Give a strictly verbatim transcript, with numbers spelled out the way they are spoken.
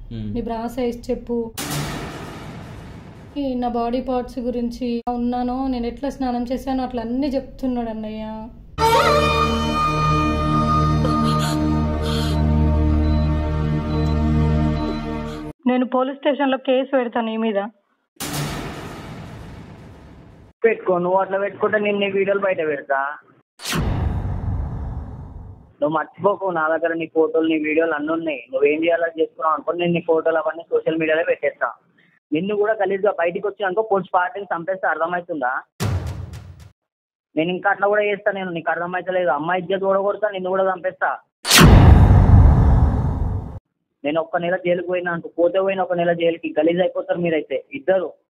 నీ బ్రా సైజ్ చెప్పు, నా బాడీ పార్ట్స్ గురించి ఉన్నానో నేను ఎట్లా స్నానం చేశానో అట్లా అన్నీ చెప్తున్నాడు అన్నయ్య. నేను పోలీస్ స్టేషన్ లో కేసు పెడతాను నీ మీద. పెట్టుకో, నువ్వు అట్లా పెట్టుకుంటే నేను నీ వీడియోలు బయట పెడతా. నువ్వు మర్చిపోకు, నా దగ్గర నీ ఫోటోలు నీ వీడియోలు అన్నీ ఉన్నాయి. నువ్వేం చేయాలో చేసుకున్నావు అనుకో, నేను నీ ఫోటోలు అవన్నీ సోషల్ మీడియాలో పెట్టేస్తా. నిన్ను కూడా గలీజ్గా బయటికి వచ్చి అనుకో పోలీస్ పార్టీని చంపేస్తే అర్థమవుతుందా? నేను ఇంకా అట్లా కూడా చేస్తా. నేను నీకు అర్థమవుతలేదు, అమ్మాయి ఇజ్జత్ కూడా కొడతా, నిన్ను కూడా చంపేస్తా. నేను ఒక్క నెల జైలుకి పోయినా అంటూ పోతే పోయిన ఒక నెల జైలుకి గలీజ్ అయిపోతారు మీరైతే ఇద్దరు.